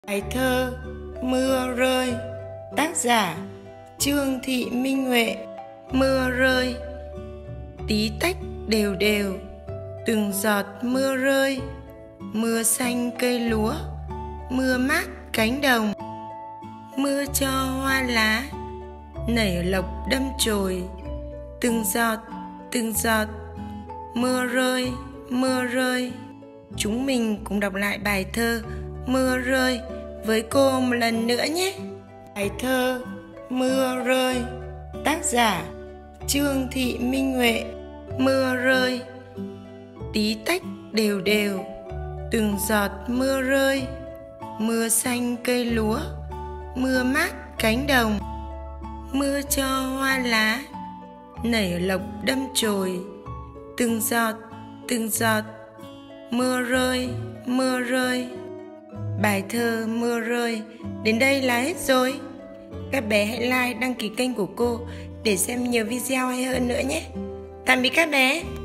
Bài thơ Mưa rơi, tác giả Trương Thị Minh Huệ. Mưa rơi, tí tách đều đều, từng giọt mưa rơi, mưa xanh cây lúa, mưa mát cánh đồng. Mưa cho hoa lá nảy lộc đâm chồi, từng giọt mưa rơi, mưa rơi. Chúng mình cùng đọc lại bài thơ Mưa rơi với cô một lần nữa nhé. Bài thơ Mưa rơi, tác giả Trương Thị Minh Huệ. Mưa rơi, tí tách đều đều, từng giọt mưa rơi, mưa xanh cây lúa, mưa mát cánh đồng. Mưa cho hoa lá nảy lộc đâm chồi, từng giọt mưa rơi, mưa rơi. Bài thơ Mưa rơi đến đây là hết rồi. Các bé hãy like, đăng ký kênh của cô để xem nhiều video hay hơn nữa nhé. Tạm biệt các bé.